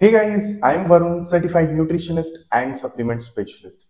Hey guys, I'm Varun, certified nutritionist and supplement specialist.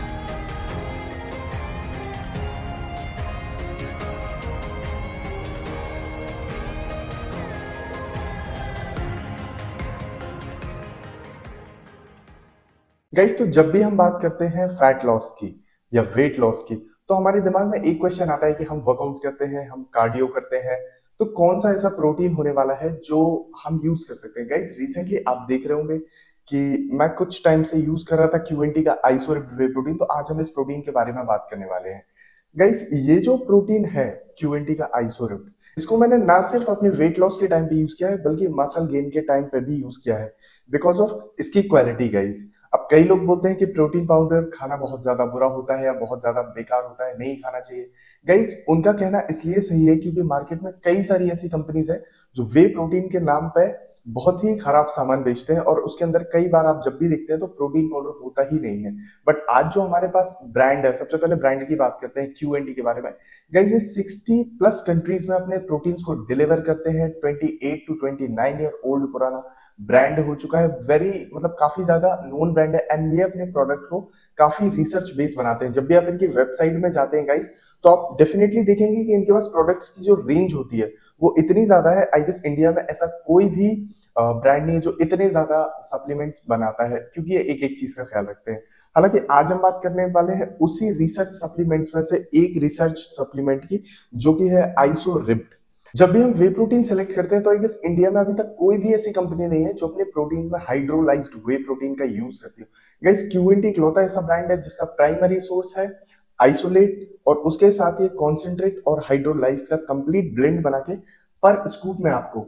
Guys, तो जब भी हम बात करते हैं फैट लॉस की या वेट लॉस की, तो हमारे दिमाग में एक क्वेश्चन आता है कि हम वर्कआउट करते हैं, हम कार्डियो करते हैं, तो कौन सा ऐसा प्रोटीन होने वाला है जो हम यूज कर सकते हैं। गाइस, रिसेंटली आप देख रहे होंगे कि मैं कुछ टाइम से यूज कर रहा था क्यूएनटी का आइसोरिप्ड वे प्रोटीन। तो आज हम इस प्रोटीन के बारे में बात करने वाले हैं। गाइस, ये जो प्रोटीन है क्यूएनटी का आइसोरिप्ड, इसको मैंने ना सिर्फ अपने वेट लॉस के टाइम पे यूज किया है बल्कि मसल गेन के टाइम पे भी यूज किया है, बिकॉज ऑफ इसकी क्वालिटी। गाइस, अब कई लोग बोलते हैं कि प्रोटीन पाउडर खाना बहुत ज्यादा बुरा होता है या बहुत ज्यादा बेकार होता है, नहीं खाना चाहिए। गाइस, उनका कहना इसलिए सही है क्योंकि मार्केट में कई सारी ऐसी कंपनीज है जो वे प्रोटीन के नाम पे बहुत ही खराब सामान बेचते हैं, और उसके अंदर कई बार आप जब भी देखते हैं तो प्रोटीन पाउडर होता ही नहीं है। बट आज जो हमारे पास ब्रांड है, सबसे पहले ब्रांड की बात करते हैं क्यूएनटी के बारे में। गाइस, ये 60+ कंट्रीज में अपने प्रोटीन्स को डिलीवर करते हैं। 28 to 29 ईयर ओल्ड पुराना ब्रांड हो चुका है। वेरी मतलब काफी ज्यादा नोन ब्रांड है, एंड ये अपने प्रोडक्ट को काफी रिसर्च बेस्ड बनाते हैं। जब भी आप इनकी वेबसाइट में जाते हैं गाइस, तो आप डेफिनेटली देखेंगे कि इनके पास प्रोडक्ट्स की जो रेंज होती है वो इतनी ज्यादा है। आई गेस इंडिया में ऐसा कोई भी ब्रांड नहीं है जो इतने ज्यादा सप्लीमेंट्स बनाता है, क्योंकि ये एक एक चीज का ख्याल रखते हैं। हालांकि आज हम बात करने वाले हैं उसी रिसर्च सप्लीमेंट्स में से एक रिसर्च सप्लीमेंट की, जो कि है आइसोरिप्ड। जब भी हम वे प्रोटीन सेलेक्ट करते हैं तो आई गेस इंडिया में अभी तक कोई भी ऐसी कंपनी नहीं है जो अपने प्रोटीन में हाइड्रोलाइज्ड वे प्रोटीन का यूज करती है। गाइस, क्यूएनटी इकलौता ऐसा ब्रांड है जिसका प्राइमरी सोर्स है आइसोलेट, और उसके साथ ही कॉन्सेंट्रेट और हाइड्रोलाइज्ड का कंप्लीट ब्लेंड बना के पर स्कूप में आपको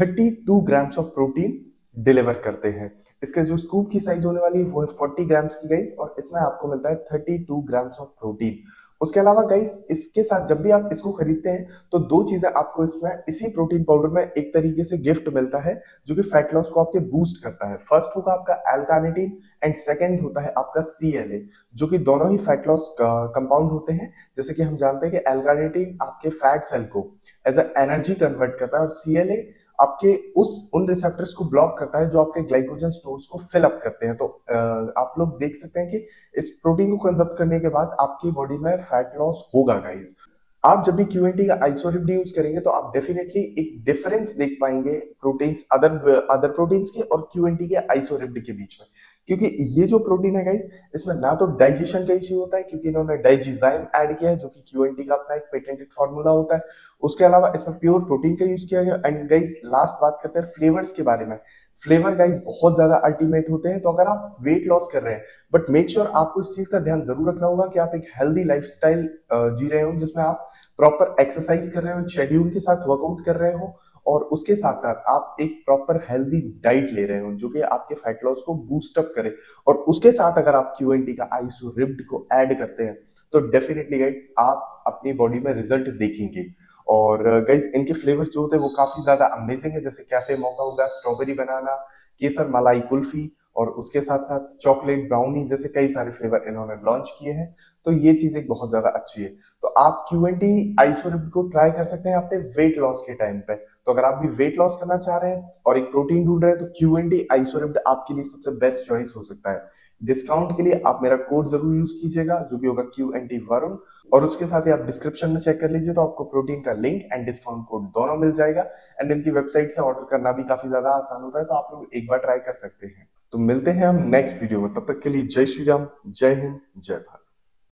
32 ग्राम्स ऑफ प्रोटीन डिलीवर करते हैं। इसके जो स्कूप की साइज होने वाली है वो है 40 ग्राम्स की गाइस, और इसमें आपको मिलता है 32 ग्राम्स ऑफ प्रोटीन। उसके अलावा गाइस, इसके साथ जब भी आप इसको खरीदते हैं तो दो चीजें आपको इसमें इसी प्रोटीन पाउडर में एक तरीके से गिफ्ट मिलता है, जो कि फैट लॉस को आपके बूस्ट करता है। फर्स्ट होगा आपका एल्कानिटीन, एंड सेकंड होता है आपका सीएलए, जो कि दोनों ही फैट लॉस कंपाउंड होते हैं। जैसे कि हम जानते हैं कि एल्कानिटीन आपके फैट सेल को एज ए एनर्जी कन्वर्ट करता है, और सीएलए आपके उन रिसेप्टर्स को ब्लॉक करता है जो आपके ग्लाइकोजन स्टोर्स को फिल अप करते हैं। तो आप लोग देख सकते हैं कि इस प्रोटीन को कंज्यूम करने के बाद आपकी बॉडी में फैट लॉस होगा गाइस। आप जब भी क्यूएनटी का आइसोरिप्ड यूज करेंगे तो आप डेफिनेटली एक डिफरेंस देख पाएंगे प्रोटीन्स, अदर अदर प्रोटीन्स के और क्यूएनटी के आइसोरिप्ड के बीच में। क्योंकि ये जो प्रोटीन है गाइस, इसमें ना तो डाइजेशन का इश्यू होता है क्योंकि इन्होंने डाइजीजाइम ऐड किया है, जो कि क्यूएनटी का अपना एक पेटेंटेड फार्मूला होता है। उसके अलावा इसमें प्योर प्रोटीन का यूज किया गया। एंड गाइस, लास्ट बात करते हैं फ्लेवर्स के बारे में। फ्लेवर गाइस बहुत ज्यादा अल्टीमेट होते हैं। तो अगर आप वेट लॉस कर रहे हैं, बट मेक श्योर आपको इस चीज का ध्यान जरूर रखना होगा कि आप एक हेल्दी लाइफस्टाइल जी रहे हो, जिसमें आप प्रॉपर एक्सरसाइज कर रहे हो, एक शेड्यूल के साथ वर्कआउट कर रहे हो, और उसके साथ साथ आप एक प्रॉपर हेल्दी डाइट ले रहे हो जो कि आपके फैट लॉस को बूस्ट अप करे। और उसके साथ अगर आप क्यूएनटी का आइसो रिप्ड को ऐड करते हैं तो डेफिनेटली गाइस आप अपनी बॉडी में रिजल्ट देखेंगे। और गाइस, इनके फ्लेवर्स जो होते हैं वो काफी ज्यादा अमेजिंग है, जैसे कैफे मोका होगा, स्ट्रॉबेरी बनाना, केसर मलाई कुल्फी, और उसके साथ साथ चॉकलेट ब्राउनी, जैसे कई सारे फ्लेवर इन्होंने लॉन्च किए हैं। तो ये चीज एक बहुत ज्यादा अच्छी है। तो आप क्यूएनटी आइसोरिप्ड को ट्राई कर सकते हैं अपने वेट लॉस के टाइम पे। तो अगर आप भी वेट लॉस करना चाह रहे हैं और एक प्रोटीन ढूंढ रहे हैं तो क्यूएनटी आइसोरिप्ड आपके लिए सबसे बेस्ट चॉइस हो सकता है। डिस्काउंट के लिए आप मेरा कोड जरूर यूज कीजिएगा, जो भी होगा क्यूएनटी वरुण, और उसके साथ ही आप डिस्क्रिप्शन में चेक कर लीजिए, तो आपको प्रोटीन का लिंक एंड डिस्काउंट कोड दोनों मिल जाएगा। एंड इनकी वेबसाइट से ऑर्डर करना भी काफी ज्यादा आसान होता है, तो आप लोग एक बार ट्राई कर सकते हैं। तो मिलते हैं हम नेक्स्ट वीडियो में, तब तक के लिए जय श्री राम, जय हिंद, जय भारत।